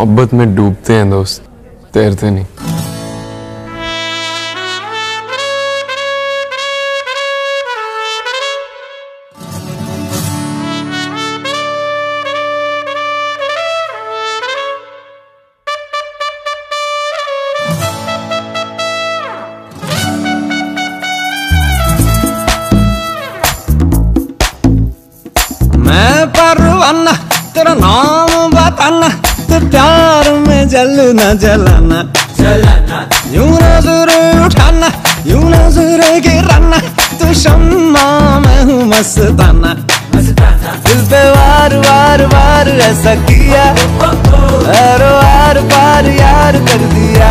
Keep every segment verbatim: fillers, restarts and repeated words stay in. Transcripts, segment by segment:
मोहब्बत में डूबते हैं दोस्त, तैरते नहीं। मैं परवाना तेरा नाम बताना, तो प्यार में जलना जलाना जलाना, यूं नजर उठाना यूं नजर गिराना, तो शम्मा मैं हूँ मस्ताना मस्ताना। दिल पे वार वार वार ऐसा किया, हर वार पार यार कर दिया।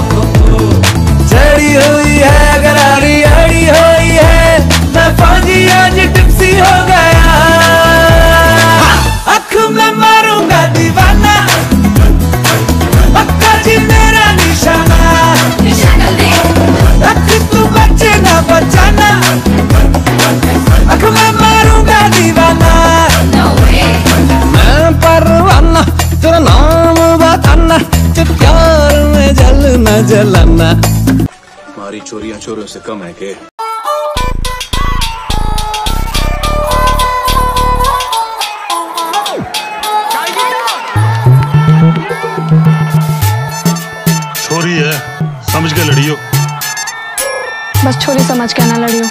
चढ़ी हुई है गरारी अड़ी हुई है, मैं पाजी आज टिप्सी हो गया। अख में मारूंगा दीवाना, पक्का जी मेरा निशाना निशाना दे। अख तू बचे ना बचाना, अख में मारूंगा दीवाना। no मैं परवाना तेरा नाम बताना, तो प्यार में जलना जलाना। हमारी चोरियां चोरों से कम है के? छोरी है, समझ के लड़ियो। बस छोरी समझ के ना लड़ियो।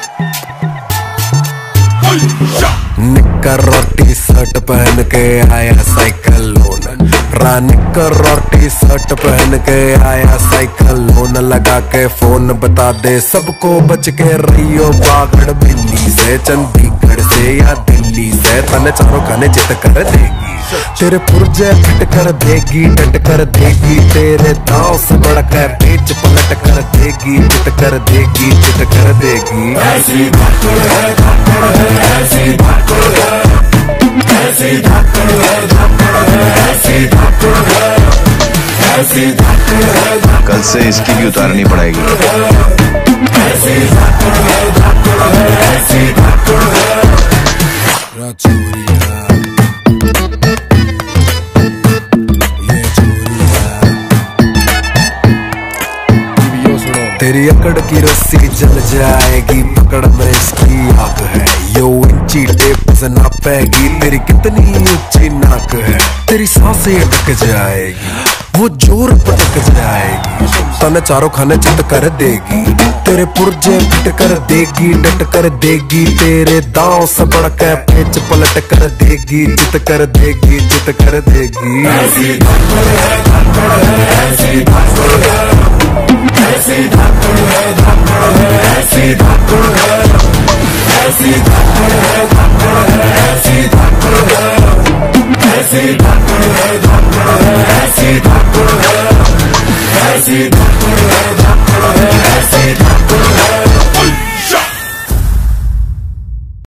निक्कर और टी शर्ट पहन के आया साइकिल लोन, निक्कर और टी शर्ट पहन के आया साइकिल लोन। लगा के फोन बता दे सबको बच के रहियो, बागड़ बिल्ली से चंडीगढ़ से या दिल्ली से, तने चारों खाने चित कर देगी। तेरे पुर्जे फिट कर देगी, डट कर देगी, तेरे दांव से बढ़कर पेच पलट कर देगी, चित कर देगी, चित कर देगी। ऐसी धाकड़ है, धाकड़ है, ऐसी धाकड़ है, ऐसी धाकड़ है, धाकड़ है, ऐसी धाकड़ है, ऐसी धाकड़ है। कल से इसकी भी उतारनी पड़ेगी। ऐसी धाकड़ है, धाकड़ है, ऐसी धाकड़ है। तेरी अकड़ की रस्सी जल जाएगी, पकड़ में इसकी आग है। यो इंची टेप से नापेगी, तेरी कितनी ऊंची नाक है। तेरी सांसें अटक जाएगी, वो जोर पटक जाएगी, तने चारों खाने चित कर देगी। तेरे पुर्जे फिट कर देगी, डट कर देगी, तेरे दांव से बढ़कर पेच पलट कर देगी, चित कर देगी, चित कर देगी। ऐसी धाकड़ है, धाकड़ है, ऐसी धाकड़ है, ऐसी धाकड़ है, धाकड़ है, ऐसी धाकड़ है, ऐसी धाकड़ है, धाकड़ है, ऐसी धाकड़ है, ऐसी धाकड़ है, धाकड़ है, ऐसी धाकड़ है, ऐसी धाकड़ है, धाकड़ है, ऐसी